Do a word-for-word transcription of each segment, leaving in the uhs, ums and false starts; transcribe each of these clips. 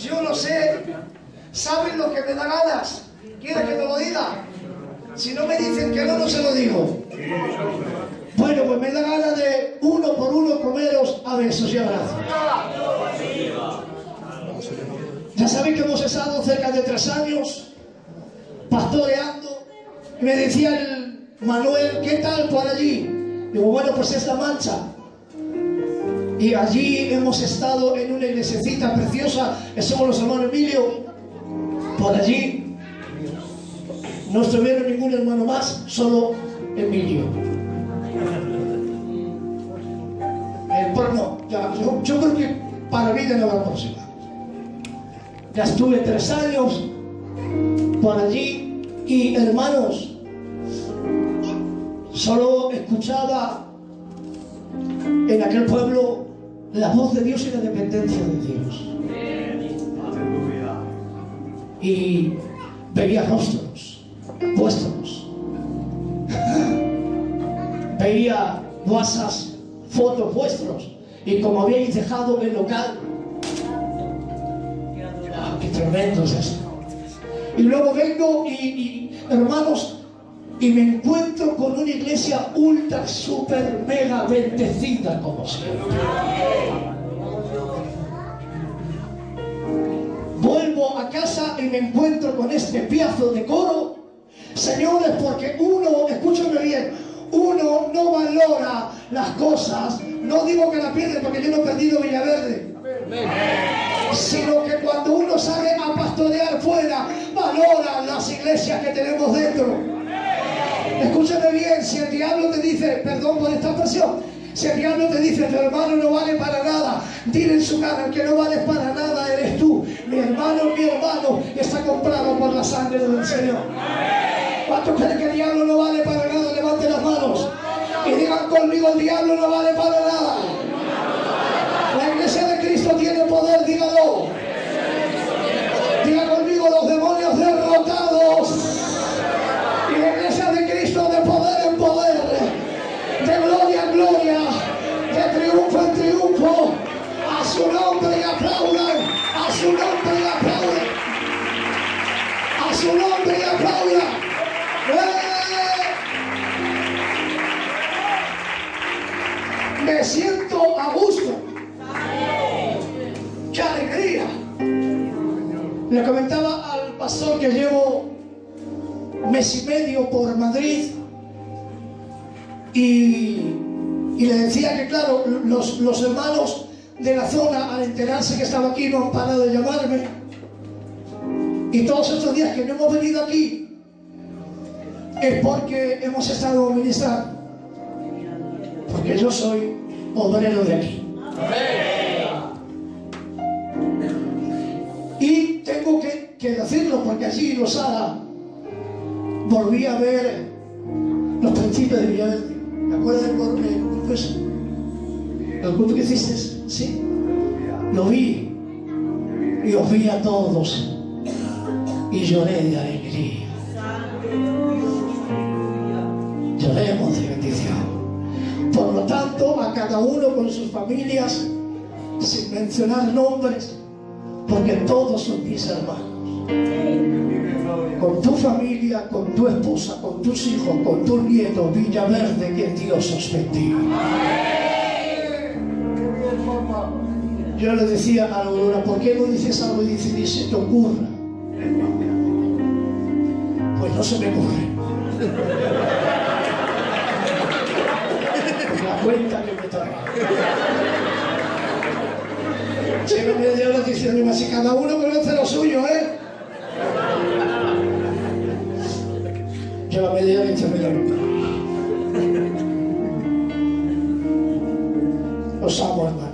Yo lo sé. ¿Saben lo que me da ganas? ¿Quieren que te lo diga? Si no me dicen que no, no se lo digo. Bueno, pues me da ganas de uno por uno comeros a besos y abrazos. Ya sabéis que hemos estado cerca de tres años pastoreando. Y me decía el Manuel, ¿qué tal por allí? Digo, bueno, pues es La Mancha. Y allí hemos estado en una iglesiecita preciosa, que somos los hermanos Emilio. Por allí no estuvieron ningún hermano más, solo Emilio. Eh, pues no, ya, yo, yo creo que para mí de la próxima. Ya estuve tres años por allí y, hermanos, solo escuchaba en aquel pueblo la voz de Dios y la dependencia de Dios. Y veía rostros vuestros, veía WhatsApp, fotos vuestros, y como habíais dejado el local, ¡ah, qué tremendo es eso! Y luego vengo y, y hermanos, y me encuentro con una iglesia ultra, super, mega bendecida como siempre. Vuelvo a casa y me encuentro con este pedazo de coro. Señores, porque uno, escúchame bien, uno no valora las cosas. No digo que la pierde porque yo no he perdido Villaverde, sino que cuando uno sale a pastorear fuera, valora las iglesias que tenemos dentro. Escúchame bien, si el diablo te dice, perdón por esta expresión, si el diablo te dice, tu hermano no vale para nada, dile en su cara, el que no vale para nada eres tú. Mi hermano, mi hermano, está comprado por la sangre del Señor. ¿Cuántos creen que el diablo no vale para nada? Levanten las manos y digan conmigo, el diablo no vale para nada. La iglesia de Cristo tiene poder, dígalo. Diga conmigo, los demonios derrotados. Y la iglesia de Cristo de poder en poder, de gloria en gloria, de triunfo en triunfo. A su nombre y aplaudan, a su nombre y aplaudan, a su nombre y aplaudan. ¡Eh! Me siento a gusto. ¡Qué alegría! Le comentaba al pastor que llevo mes y medio por Madrid y, y le decía que claro, los, los hermanos de la zona, al enterarse que estaba aquí, no han parado de llamarme, y todos estos días que no hemos venido aquí es porque hemos estado ministrando, porque yo soy obrero de aquí. Y tengo que, que decirlo porque allí en Losada volví a ver los principios de Villaverde. ¿Me acuerdas del culto ese? ¿El culto que hiciste? Sí. Lo vi. Y os vi a todos. Y lloré de alegría. Lloremos de bendición. Por lo tanto, a cada uno con sus familias, sin mencionar nombres, porque todos son mis hermanos. Con tu familia, con tu esposa, con tus hijos, con tus nietos, Villaverde, que Dios os bendiga. Yo le decía a Aurora, ¿por qué no dices algo y dices, ni se te ocurra? Pues no se me ocurre. Pues la cuenta que me trae. Llevo media hora diciendo, si cada uno conoce lo suyo, ¿eh? Lleva media hora diciendo, os amo, hermanos.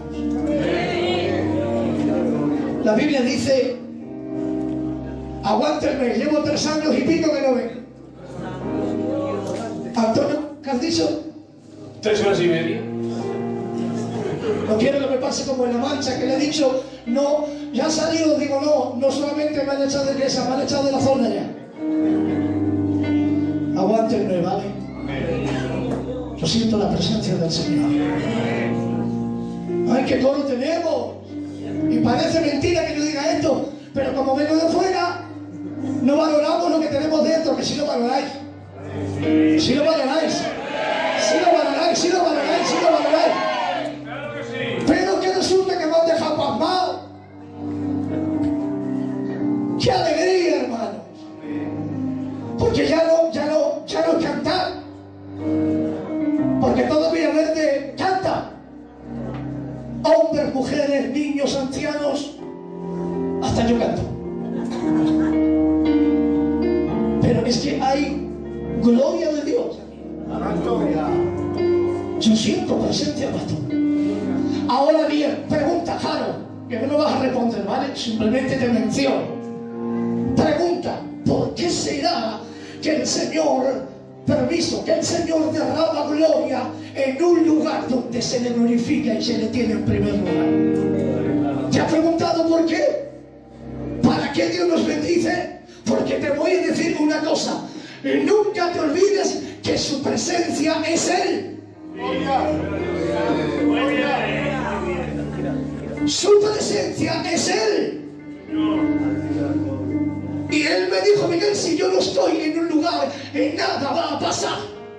La Biblia dice, aguántenme, llevo tres años y pico que no vengo. Antonio, ¿qué has dicho? Tres horas y media. No quiero que me pase como en La Mancha, que le he dicho, no, ya ha salido, digo, no, no solamente me han echado de iglesia, me han echado de la zona ya. Aguántenme, ¿vale? Yo siento la presencia del Señor. Ay, qué coro tenemos. Y parece mentira que yo diga esto. contento, pero como vengo de fuera, no valoramos lo que tenemos dentro, que si lo valoráis. Si lo valoráis. Si lo valoráis, si lo valoráis, si lo valoráis. Pero que resulta que me han dejado pasmado. ¡Qué alegría, hermanos! Porque ya no, ya no, ya no es cantar. Porque todo Villaverde canta. Hombres, mujeres, niños, ancianos. Hasta yo canto. Pero es que hay gloria de Dios. Yo siento presencia, pastor. Ahora bien, pregunta, Jaro, que no me vas a responder, ¿vale? Simplemente te menciono. Pregunta, ¿por qué será que el Señor, permiso, que el Señor derrama gloria en un lugar donde se le glorifica y se le tiene en primer lugar? ¿Te has preguntado por qué? ¿Para qué Dios nos bendice? Porque te voy a decir una cosa. Nunca te olvides que su presencia es Él. Su presencia es Él. Y Él me dijo, Miguel, si yo no estoy en un lugar, en nada va a pasar.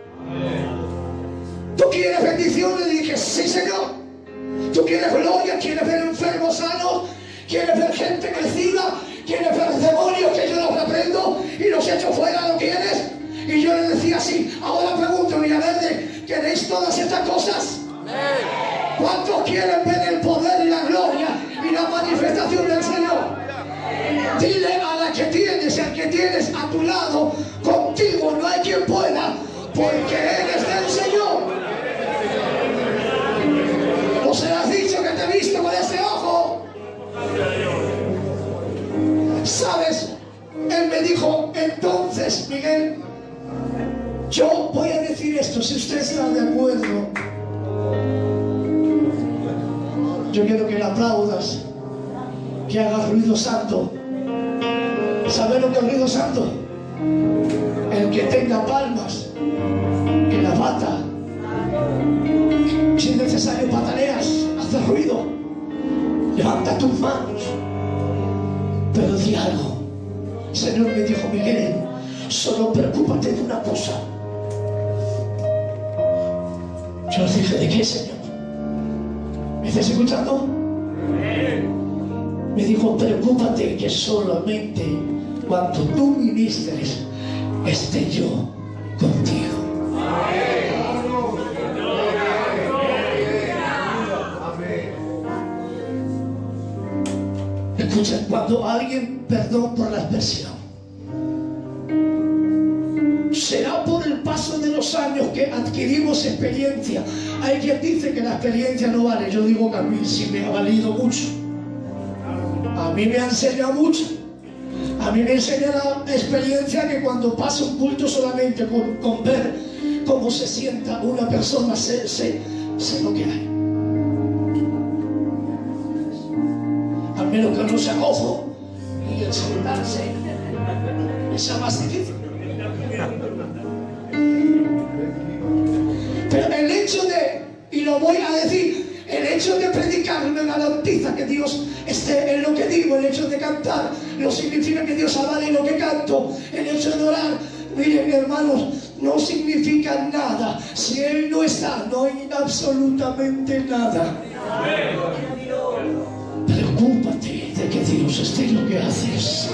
¿Tú quieres bendición? Le dije, sí, Señor. ¿Tú quieres gloria? ¿Quieres ver enfermos sanos? ¿Quieres ver gente crecida? ¿Quieres ver demonios que yo los reprendo y los echo fuera? ¿Lo quieres? Y yo le decía así. Ahora pregunto, Villaverde, ¿queréis todas estas cosas? ¿Cuántos quieren ver el poder y la gloria y la manifestación del Señor? Dile a la que tienes y al que tienes a tu lado, contigo no hay quien pueda, porque eres del Señor. ¿No se has dicho que te he visto con ese ojo? ¿Sabes? Él me dijo, entonces, Miguel, yo voy a decir esto, si usted está de acuerdo, yo quiero que le aplaudas, que hagas ruido santo. ¿Sabes lo que es ruido santo? El que tenga palmas, que la bata. Si es necesario pataleas, haces ruido, levanta tus manos, pero di algo. El Señor me dijo, Miguel, solo preocúpate de una cosa. Yo les dije, ¿de qué, Señor? ¿Me estás escuchando? Me dijo, preocúpate que solamente cuando tú ministres esté yo contigo. Escuchen, cuando alguien, perdón por la expresión, será por el paso de los años que adquirimos experiencia. Hay quien dice que la experiencia no vale. Yo digo que a mí sí me ha valido mucho. A mí me ha enseñado mucho. A mí me enseña la experiencia que cuando pasa un culto solamente con, con ver cómo se sienta una persona, sé, sé, sé lo que hay. Al menos que no sea gozo y el sentarse es más difícil. Pero el hecho de, y lo voy a decir, el hecho de predicar me garantiza que Dios esté en lo que digo. El hecho de cantar no significa que Dios avale lo que canto. El hecho de orar, miren hermanos, no significa nada. Si Él no está, no hay absolutamente nada. Preocúpate de que Dios esté en lo que haces.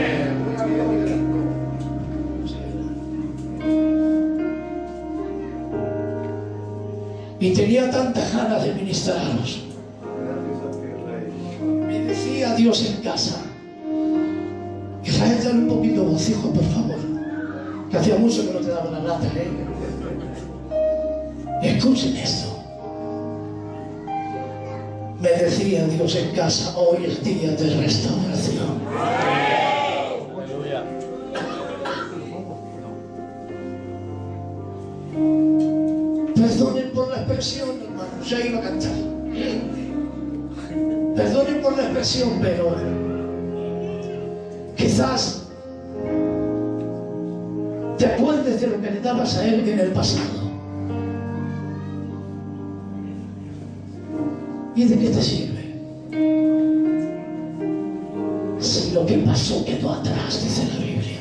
Y tenía tantas ganas de ministraros. Me decía Dios en casa, Israel, dale un poquito de voz, hijo, por favor. Que hacía mucho que no te daba la lata, ¿eh? Escuchen esto. Me decía Dios en casa, hoy es día de restauración. Perdonen por la expresión, hermanos, ya iba a cantar. Perdonen por la expresión, pero quizás te acuerdes de lo que le dabas a Él en el pasado. ¿Y de qué te sirve? Lo que pasó quedó atrás, dice la Biblia.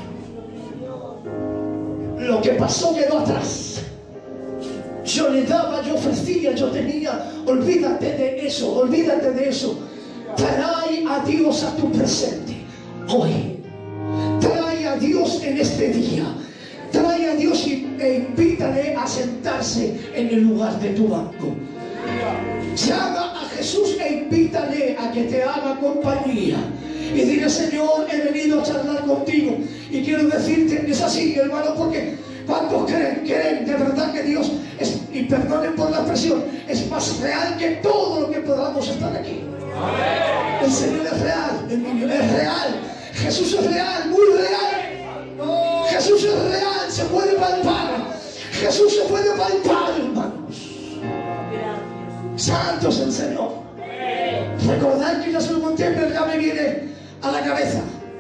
Lo que pasó quedó atrás. Yo le daba, yo ofrecía, yo tenía. Olvídate de eso, olvídate de eso. Trae a Dios a tu presente hoy. Trae a Dios en este día. Trae a Dios y, e invítale a sentarse en el lugar de tu banco. Llama a Jesús e invítale a que te haga compañía. Y dile: Señor, he venido a charlar contigo. Y quiero decirte, es así, hermano, porque ¿cuántos creen? Creen de verdad que Dios es, y perdonen por la expresión, es más real que todo lo que podamos estar aquí. El Señor es real, el niño es real. Jesús es real, muy real. Jesús es real, se puede palpar. Jesús se puede palpar, hermanos. Santo es el Señor. Recordad que ya se lo conté, pero ya me viene a la cabeza.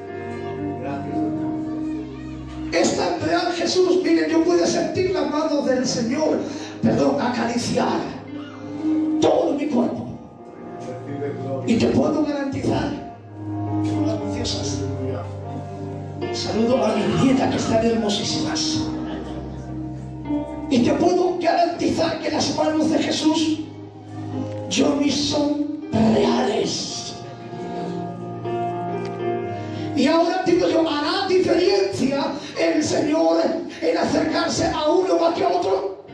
Es tan real Jesús. Miren, yo puedo sentir la mano del Señor, perdón, acariciar todo mi cuerpo. Y te puedo garantizar, las preciosas, saludo a mi nieta que están hermosísimas. Y te puedo garantizar que las manos de Jesús, yo mis son reales. Y ahora digo yo, ¿hará diferencia el Señor en acercarse a uno más que a otro?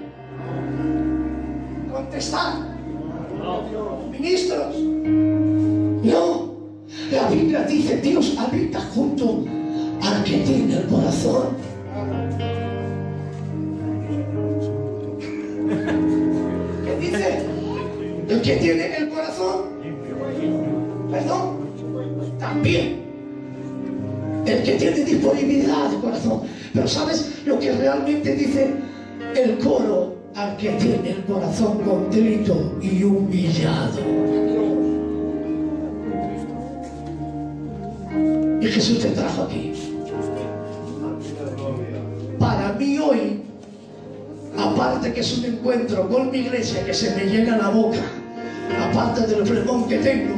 Contestar. Ministros. No. La Biblia dice: Dios habita junto al que tiene el corazón. ¿Qué dice? El que tiene el corazón, perdón, también el que tiene disponibilidad de corazón. Pero ¿sabes lo que realmente dice el coro? Al que tiene el corazón contrito y humillado. Y Jesús te trajo aquí. Para mí hoy, aparte que es un encuentro con mi iglesia que se me llena la boca, aparte del flemón que tengo,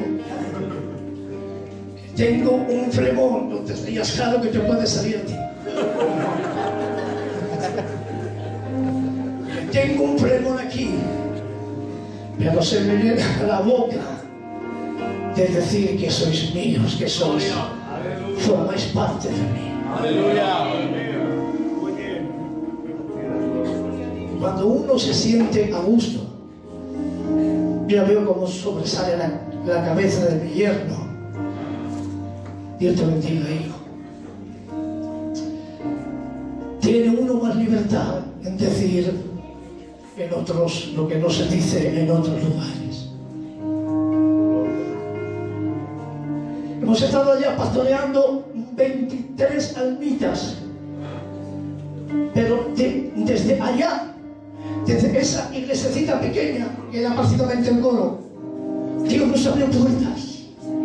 tengo un flemón, no te rías, claro que te puede salir a ti. Tengo un flemón aquí, pero se me llena la boca de decir que sois míos, que sois, formáis parte de mí. Aleluya. Cuando uno se siente a gusto, ya veo cómo sobresale la, la cabeza de mi yerno. Dios te bendiga, hijo. Tiene uno más libertad en decir en otros lo que no se dice en otros lugares. Hemos estado allá pastoreando veintitrés almitas, pero de, desde allá, desde esa iglesiacita pequeña que era prácticamente el coro, Dios nos abrió puertas.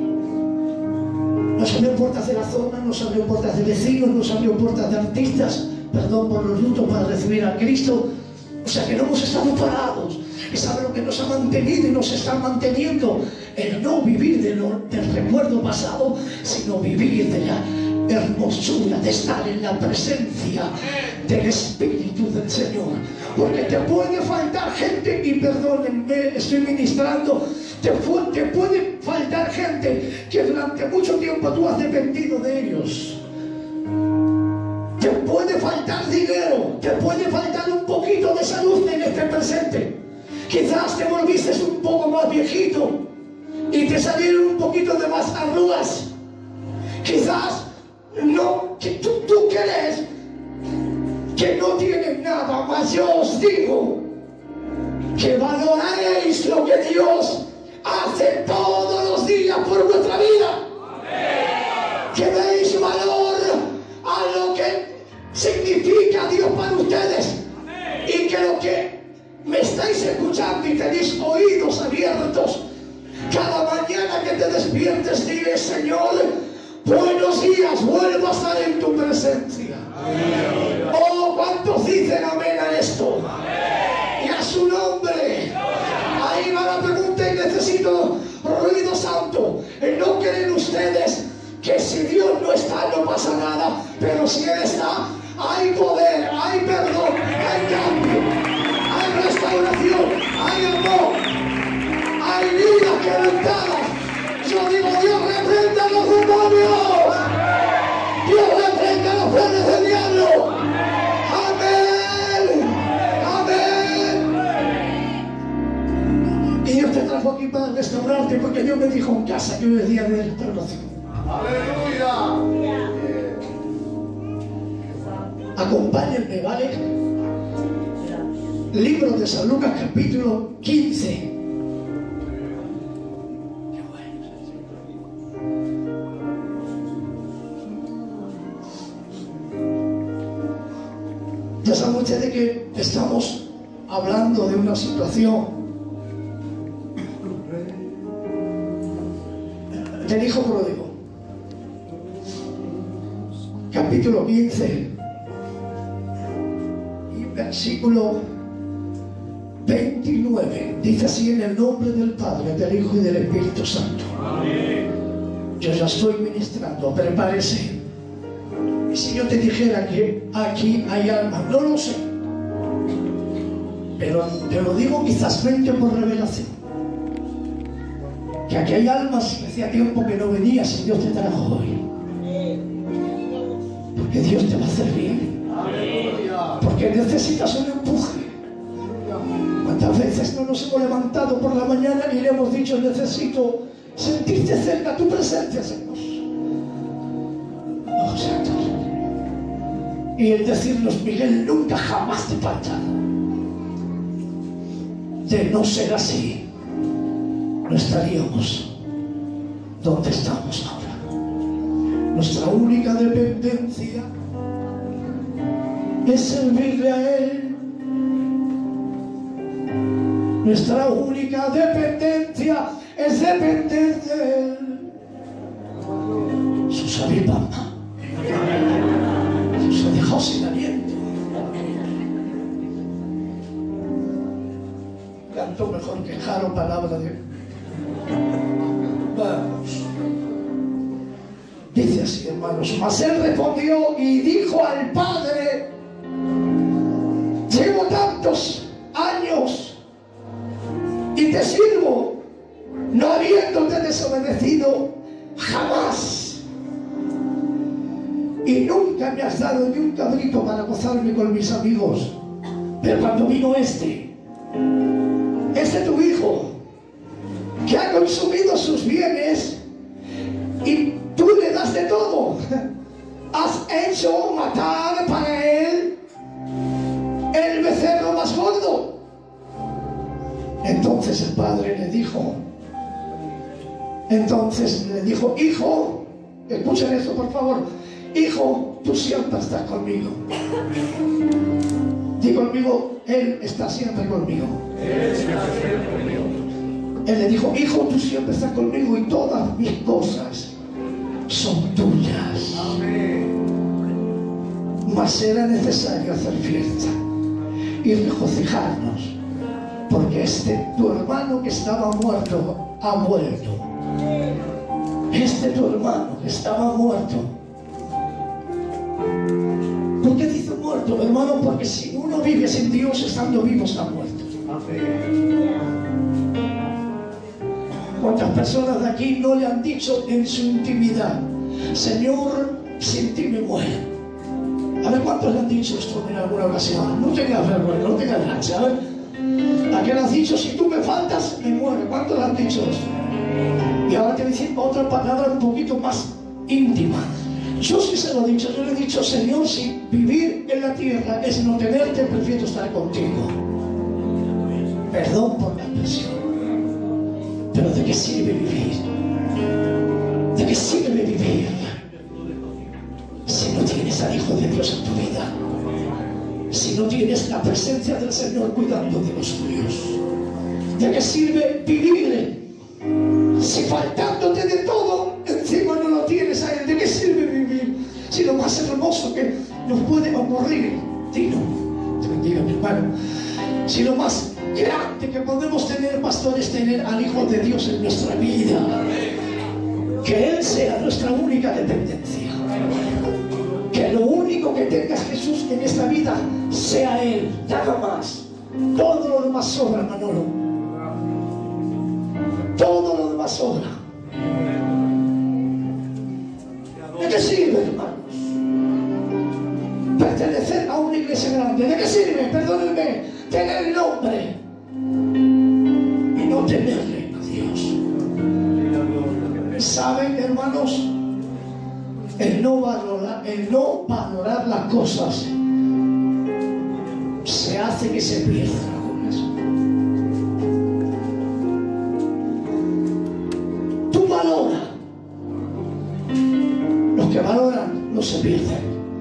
Nos abrió puertas de la zona, nos abrió puertas de vecinos, nos abrió puertas de artistas, perdón por los lutos, para recibir a Cristo. O sea que no hemos estado parados. Y sabe lo que nos ha mantenido y nos está manteniendo: el no vivir de lo, del recuerdo pasado, sino vivir de la hermosura de estar en la presencia del Espíritu del Señor. Porque te puede faltar gente, y perdónenme, estoy ministrando, te, te puede faltar gente que durante mucho tiempo tú has dependido de ellos. Te puede faltar dinero, te puede faltar un poquito de salud en este presente. Quizás te volviste un poco más viejito y te salieron un poquito de más arrugas. Quizás no, que tú, tú crees que no tienes nada, mas yo os digo que valoraréis lo que Dios hace todos los días por vuestra vida. Amén. Que deis valor a lo que significa Dios para ustedes. Amén. Y que lo que me estáis escuchando y tenéis oídos abiertos, cada mañana que te despiertes, dile: Señor, buenos días, vuelvo a estar en tu presencia. Amén. Oh, ¿cuántos dicen amén a esto? Amén. Y a su nombre. Ahí va la pregunta y necesito ruido santo. ¿No creen ustedes que si Dios no está no pasa nada, pero si Él está, hay poder, hay perdón, hay cambio, hay restauración, hay amor, hay vidas quebrantadas. Yo digo, Dios reprenda a los demonios, Dios reprenda los planes del diablo. Amén, amén. Y Dios te trajo aquí para restaurarte, porque Dios me dijo en casa que hoy es día de restauración. Aleluya. Acompáñenme, ¿vale? Libro de San Lucas, capítulo quince. Ya saben ustedes que estamos hablando de una situación del hijo pródigo. Capítulo quince. Versículo veintinueve dice así: en el nombre del Padre, del Hijo y del Espíritu Santo. Amén. Yo ya estoy ministrando, prepárese. Y si yo te dijera que aquí hay almas, no lo sé, pero te lo digo quizás mente por revelación, que aquí hay almas que hacía tiempo que no venías y Dios te trajo hoy, porque Dios te va a hacer bien. Porque necesitas un empuje. ¿Cuántas veces no nos hemos levantado por la mañana y le hemos dicho: necesito sentirte cerca, tu presencia, Señor? Oh, Señor. Y el decirnos: Miguel, nunca jamás te falta. De no ser así, no estaríamos donde estamos ahora. Nuestra única dependencia es servirle a Él. Nuestra única dependencia es depender de Él. Sus avipama se dejó sin aliento. Canto mejor que Jaro, palabra de Él. Vamos. Dice así, hermanos: mas Él respondió y dijo al Padre: llevo tantos años y te sirvo, no habiéndote desobedecido jamás, y nunca me has dado ni un cabrito para gozarme con mis amigos. Pero cuando vino este, este tu hijo, que ha consumido sus bienes y tú le das de todo, has hecho matar para él el becerro más gordo. Entonces el padre le dijo, entonces le dijo: hijo, escuchen esto por favor, hijo, tú siempre estás conmigo. Di conmigo: Él está siempre conmigo. Él está siempre conmigo. Él le dijo: hijo, tú siempre estás conmigo y todas mis cosas son tuyas. Amén. Mas era necesario hacer fiesta y regocijarnos, porque este tu hermano que estaba muerto ha vuelto. Este tu hermano que estaba muerto. ¿Por qué dice muerto, hermano? Porque si uno vive sin Dios, estando vivo está muerto. ¿Cuántas personas de aquí no le han dicho en su intimidad: Señor, sin ti me muero? A ver, ¿cuántos le han dicho esto en alguna ocasión? No tengas vergüenza, no tengas gracia. A ver, ¿a qué le has dicho? Si tú me faltas, me muero. ¿Cuántos le han dicho esto? Y ahora te voy a decir otra palabra un poquito más íntima. Yo sí se lo he dicho. Yo le he dicho: Señor, si vivir en la tierra es no tenerte, prefiero estar contigo. Perdón por la expresión, pero ¿de qué sirve vivir? ¿De qué sirve vivir si no tienes al Hijo de Dios en tu vida? Si no tienes la presencia del Señor cuidando de los tuyos. ¿De qué sirve vivir si faltándote de todo encima no lo tienes a Él? ¿De qué sirve vivir si lo más hermoso que nos puede ocurrir, Tino, te bendiga mi hermano, si lo más grande que podemos tener, pastor, es tener al Hijo de Dios en nuestra vida? Que Él sea nuestra única dependencia. Que lo único que tengas, Jesús, en esta vida sea Él, nada más. Todo lo demás sobra, Manolo. Todo lo demás sobra. ¿De qué sirve, hermanos, pertenecer a una iglesia grande? ¿De qué sirve, perdónenme, tener el nombre y no tenerle a Dios? ¿Saben, hermanos? El no valorar, el no valorar las cosas se hace que se pierdan algunas. Tú valora. Los que valoran no se pierden.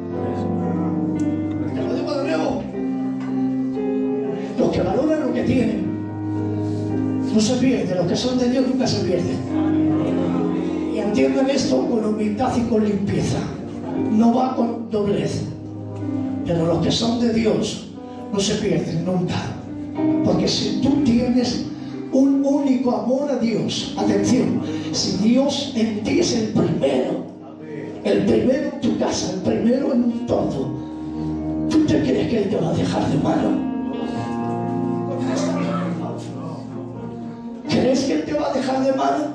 Te lo digo de nuevo. Los que valoran lo que tienen no se pierden. Los que son de Dios nunca se pierden. Y entiendan esto con humildad y con limpieza. No va con doblez. Pero los que son de Dios no se pierden nunca. Porque si tú tienes un único amor a Dios, atención, si Dios en ti es el primero, el primero en tu casa, el primero en todo, ¿tú te crees que Él te va a dejar de mano? ¿Crees que Él te va a dejar de mano?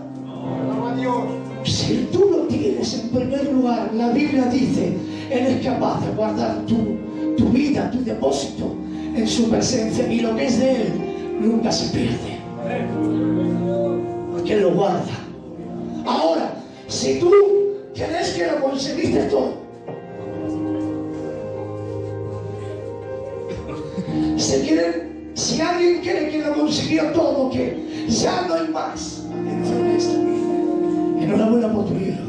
Si tú lo tienes en primer lugar, la Biblia dice, Él es capaz de guardar tu, tu vida, tu depósito en su presencia, y lo que es de Él nunca se pierde, porque Él lo guarda. Ahora, si tú crees que lo conseguiste todo, si, quieren, si alguien cree que lo consiguió todo, que ya no hay más, enhorabuena por tu libro.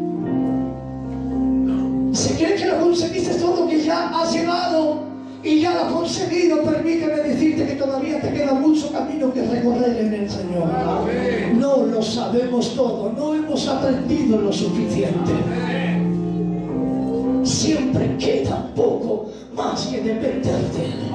Si crees que lo conseguiste todo, que ya has llegado y ya lo has conseguido, permíteme decirte que todavía te queda mucho camino que recorrer en el Señor. No lo sabemos todo, no hemos aprendido lo suficiente. Siempre queda poco más que depender de Él.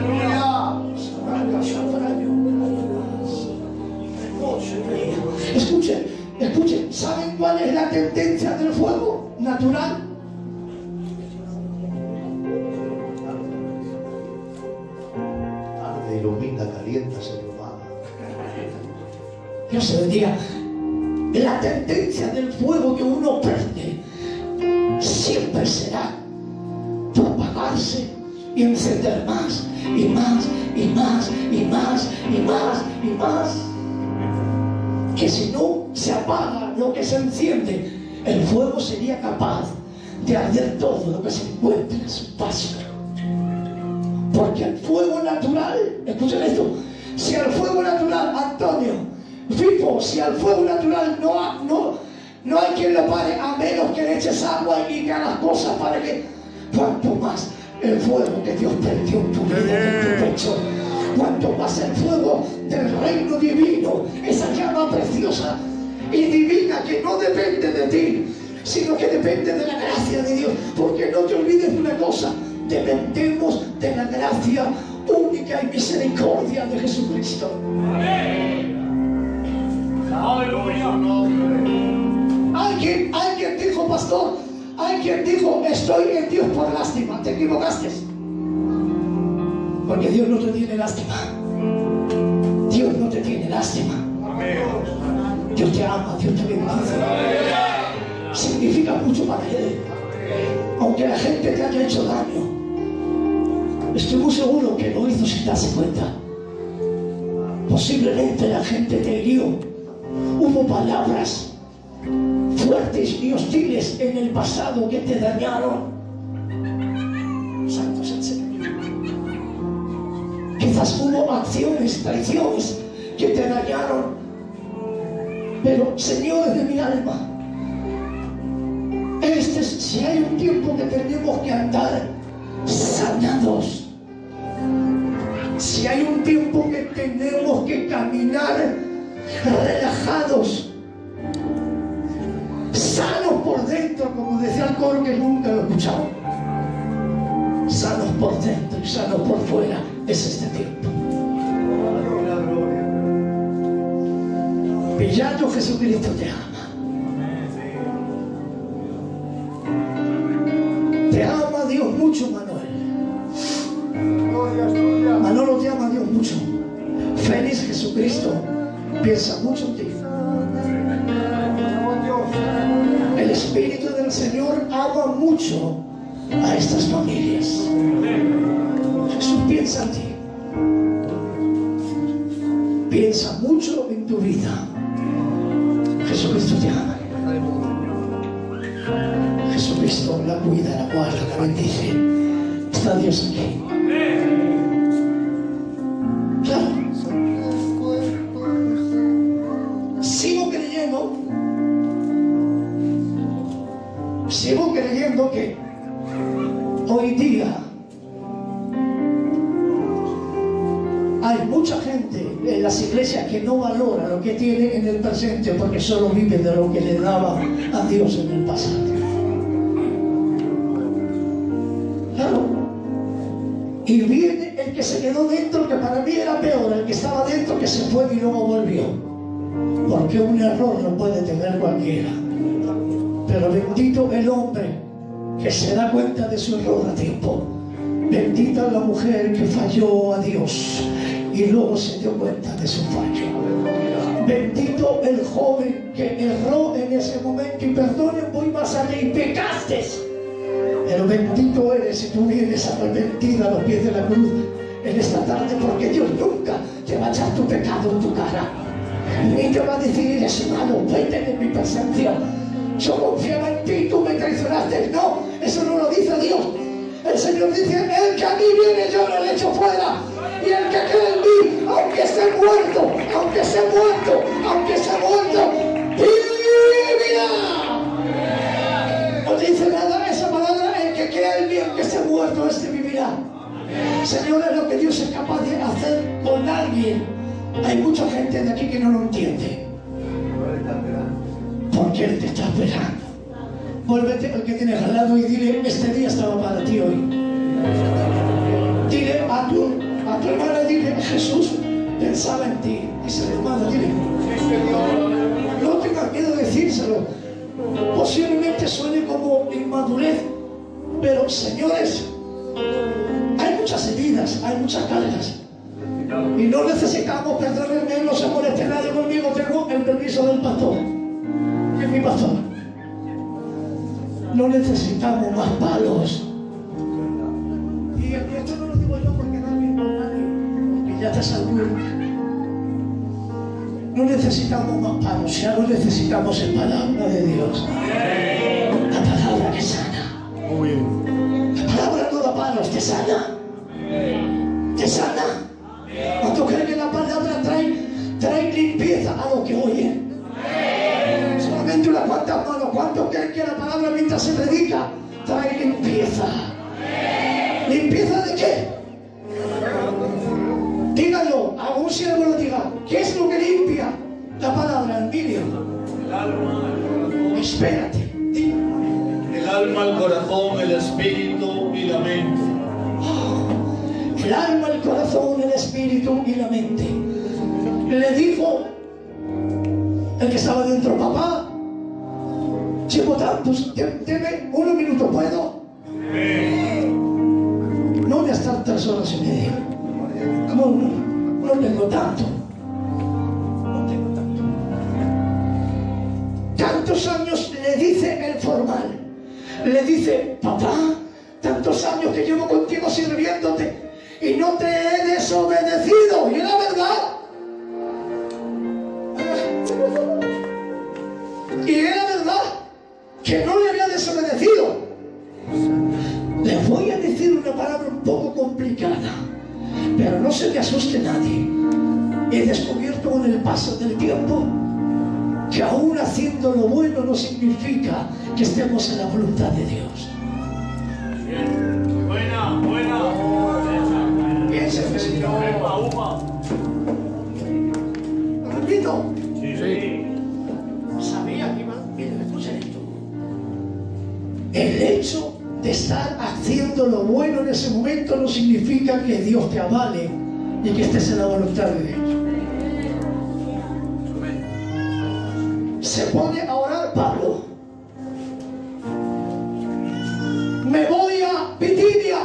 Escuchen, escuchen, ¿saben cuál es la tendencia del fuego natural? Arde, ilumina, calienta, se propaga. Dios se bendiga. La tendencia del fuego que uno prende siempre será propagarse y encender más y más y más y más y más y más. Que si no se apaga lo que se enciende, el fuego sería capaz de arder todo lo que se encuentra en su paso. Porque el fuego natural, escuchen esto, si al fuego natural, Antonio, Fipo, si al fuego natural no, ha, no, no hay quien lo pare, a menos que le eches agua y que hagas cosas para que, cuanto más el fuego que Dios prendió en tu vida, en tu pecho, cuanto más el fuego del reino divino, esa llama preciosa y divina que no depende de ti, sino que depende de la gracia de Dios. Porque no te olvides de una cosa, dependemos de la gracia única y misericordia de Jesucristo. Aleluya. Alguien, alguien dijo, pastor, alguien dijo, estoy en Dios por lástima. Te equivocaste. Porque Dios no te tiene lástima. Dios no te tiene lástima. Dios te ama, Dios te bendice. Significa mucho para Él. Aunque la gente te haya hecho daño, estoy muy seguro que lo hizo sin darse cuenta. Posiblemente la gente te hirió. Hubo palabras fuertes y hostiles en el pasado que te dañaron. Santo es el Señor. Quizás hubo acciones, traiciones que te dañaron. Pero, señores de mi alma, este es, si hay un tiempo que tenemos que andar sanados, si hay un tiempo que tenemos que caminar relajados, sanos por dentro, como decía el coro que nunca lo he escuchado, sanos por dentro y sanos por fuera, es este tiempo. Pillando, Jesucristo te ama. mucho, Manuel. Manolo, te ama Dios mucho. Félix, Jesucristo piensa mucho en ti. El Espíritu del Señor ama mucho a estas familias. Jesús piensa en ti. Piensa mucho en tu vida. Jesucristo te ama. Jesucristo la cuida, la guarda, la bendice. Está Dios aquí. Claro. Sigo creyendo, sigo creyendo que hoy día hay mucha gente en las iglesias que no valora lo que tiene en el presente porque solo vive de lo que le daba a Dios en el pasado. Claro. Y viene el que se quedó dentro, que para mí era peor, el que estaba dentro, que se fue y luego volvió. Porque un error lo puede tener cualquiera. Pero bendito el hombre que se da cuenta de su error a tiempo. Bendita la mujer que falló a Dios y luego se dio cuenta de su fallo. Bendito el joven que erró en ese momento y perdone, voy más allá y pecaste. Pero bendito eres si tú vienes arrepentida a los pies de la cruz en esta tarde, porque Dios nunca te va a echar tu pecado en tu cara. Ni te va a decir, eres malo, vete de mi presencia. Yo confiaba en ti, tú me traicionaste. No, eso no lo dice Dios. El Señor dice, el que a mí viene yo lo echo fuera. Y el que cree en mí, aunque esté muerto, aunque esté muerto, aunque esté muerto, vivirá. No dice nada esa palabra, el que cree en mí, aunque esté muerto, este vivirá. Señor, es lo que Dios es capaz de hacer con alguien. Hay mucha gente de aquí que no lo entiende. Porque Él te está esperando. Vuélvete al que tienes al lado y dile, este día estaba para ti hoy. Dile a tu, a tu hermana, dile, Jesús pensaba en ti. Dice la hermana, dile. No tengas miedo de decírselo. Posiblemente suene como inmadurez, pero señores, hay muchas heridas, hay muchas cargas. Y no necesitamos, perdónenme, no se moleste nadie conmigo, tengo el permiso del pastor, que es mi pastor. No necesitamos más palos. Y esto no lo digo yo porque nadie, nadie, porque ya te saludé. No necesitamos más palos, ya no necesitamos la palabra de Dios. La palabra que sana. La palabra no da palos, te sana. Te sana. ¿Cuánto creen que la palabra trae, trae limpieza a lo que oyen? Solamente unas cuantas manos. ¿Cuántos creen que la palabra mientras se predica trae limpieza? ¿Limpieza de qué? Dígalo, a un siervo lo diga. ¿Qué es lo que limpia la palabra? El vídeo. El alma, el corazón. Espérate. El alma, el corazón, el espíritu y la mente. El alma, el corazón, el espíritu y la mente. Le dijo el que estaba dentro, papá, llevo tantos, deme unos minutos, ¿puedo? No voy a estar tres horas y media. No, no, no tengo tanto. No tengo tanto. Tantos años le dice el formal. Le dice, papá, tantos años que llevo contigo sirviéndote y no te he desobedecido. Y era verdad. Y era verdad que no le había desobedecido. Les voy a decir una palabra un poco complicada, pero no se me asuste nadie. He descubierto con el paso del tiempo que aún haciendo lo bueno no significa que estemos en la voluntad de Dios. Buena, buena. Piénseme, señor. ¿Lo repito? Sí, sí. Sabía que iban. Miren, escuchen esto. El hecho de estar haciendo lo bueno en ese momento no significa que Dios te avale y que estés en la voluntad de Dios. Se pone a orar Pablo. Me voy a Bitinia.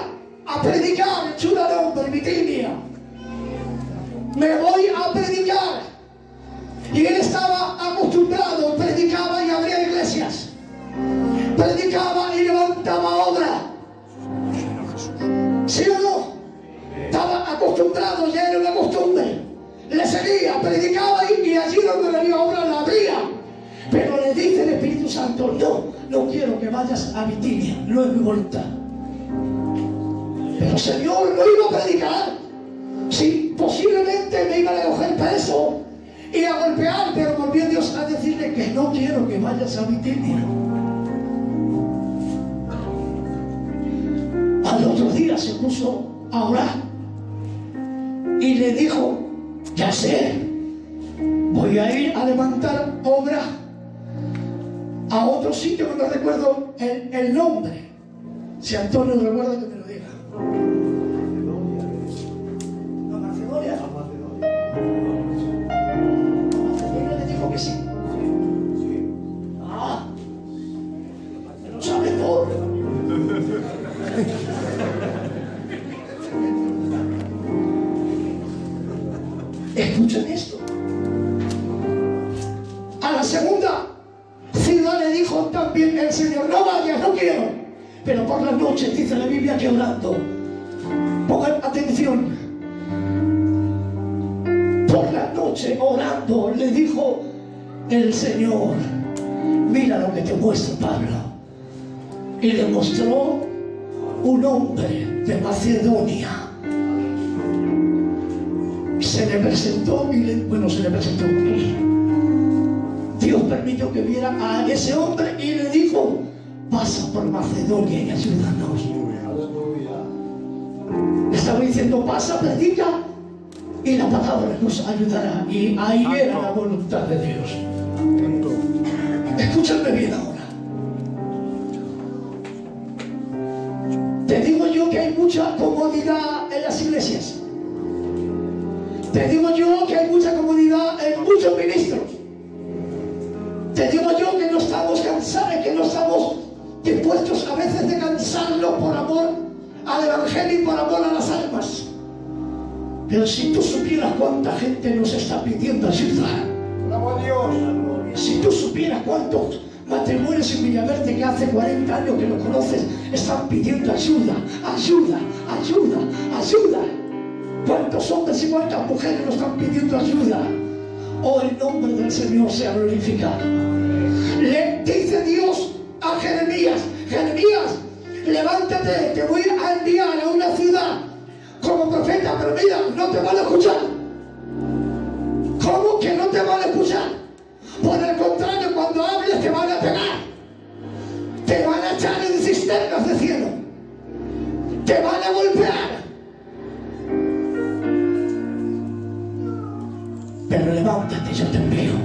levantaba obra. ¿Sí o no? Estaba acostumbrado, ya era una costumbre. Le seguía, predicaba y, y allí donde le dio obra la abría. Pero le dice el Espíritu Santo: no, no quiero que vayas a Bitinia, no es mi voluntad. Pero Señor, no iba a predicar. Sí, posiblemente me iban a coger preso y a golpear, pero volvió Dios a decirle que no quiero que vayas a Bitinia. Al otro día se puso a orar y le dijo: ya sé, voy a ir a levantar obra a otro sitio que no recuerdo el, el nombre. Si Antonio recuerda, que me lo diga. ¿A Macedonia? A Macedonia le dijo que sí. Ah, me lo sabe todo. Escuchen esto. A la segunda ciudad le dijo también el Señor: no vayas, no quiero. Pero por las noches dice la Biblia que orando, pongan atención, por la noche orando le dijo el Señor: mira lo que te muestro, Pablo. Y le mostró un hombre de Macedonia. Se le presentó y le, bueno, se le presentó. Dios permitió que viera a ese hombre y le dijo: pasa por Macedonia y ayúdanos. Le estaba diciendo: pasa, predica y la palabra nos ayudará. Y ahí era la voluntad de Dios. Escúchame bien ahora. Te digo yo que hay mucha comodidad en las iglesias. Te digo yo que hay mucha comodidad en muchos ministros. Te digo yo que no estamos cansados, que no estamos dispuestos a veces de cansarnos por amor al Evangelio y por amor a las almas. Pero si tú supieras cuánta gente nos está pidiendo ayuda, si tú supieras cuántos matrimonios en Villaverde que hace cuarenta años que lo conoces están pidiendo ayuda, ayuda, ayuda, ayuda. ¿Cuántos hombres y cuántas mujeres nos están pidiendo ayuda? Oh, el nombre del Señor sea glorificado. Le dice Dios a Jeremías: Jeremías, levántate, te voy a enviar a una ciudad como profeta, pero mira, no te van a escuchar. ¿Cómo que no te van a escuchar? Por el contrario, cuando hables te van a pegar, te van a echar en cisternas de cielo, te van a golpear. Pero levántate, yo te envío.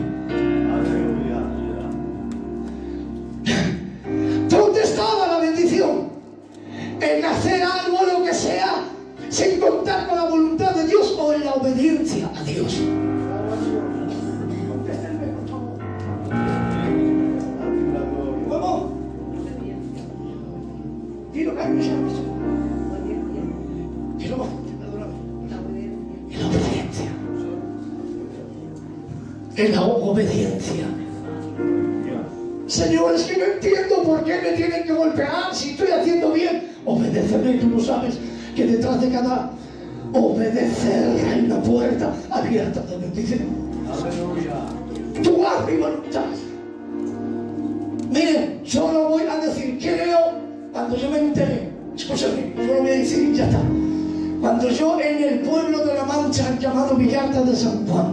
¿Dónde estaba la bendición? En hacer algo, lo que sea, sin contar con la voluntad de Dios o en la obediencia a Dios. ¿Cómo? Dilo, Carlos. Dilo más fuerte, perdóname. En la obediencia. En la obediencia. Señor, es que no entiendo por qué me tienen que golpear si estoy haciendo bien. Obedéceme, tú no sabes que detrás de cada obedecer hay una puerta abierta de bendición. Tú haz mi voluntad. Miren, yo no voy a decir, creo, cuando yo me enteré, escúchame, yo lo voy a decir y ya está. Cuando yo en el pueblo de La Mancha, llamado Villalta de San Juan,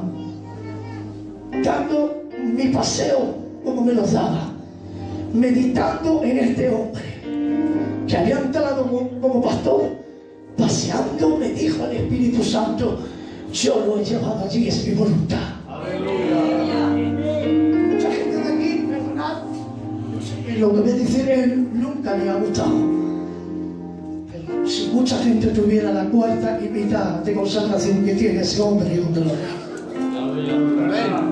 dando mi paseo como me los daba, meditando en este hombre que había entrado como, como pastor, paseando, me dijo el Espíritu Santo: yo lo he llevado allí, es mi voluntad. Aleluya. Mucha gente de aquí, perdonad, lo que voy a decir él nunca me ha gustado, pero si mucha gente tuviera la cuarta y mitad de consagración que tiene ese hombre y donde lo vea,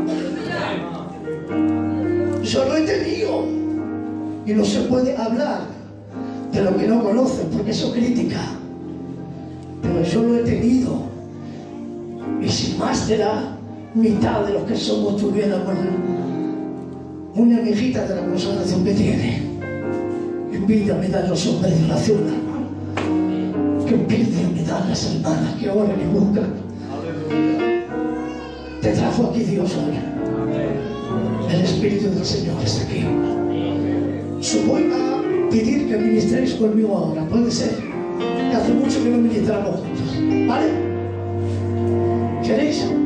yo lo he tenido y no se puede hablar de lo que no conocen porque eso crítica, pero yo lo he tenido. Y si más de la mitad de los que somos tuviéramos una mijita de la consagración que tiene, Envidia me dan los hombres de la ciudad. Que envidia me dan las hermanas que oran y buscan. Te trajo aquí Dios hoy. El Espíritu del Señor está aquí. So voy a pedir que ministréis conmigo ahora. Puede ser. Que hace mucho que no ministramos juntos. ¿Vale? ¿Queréis?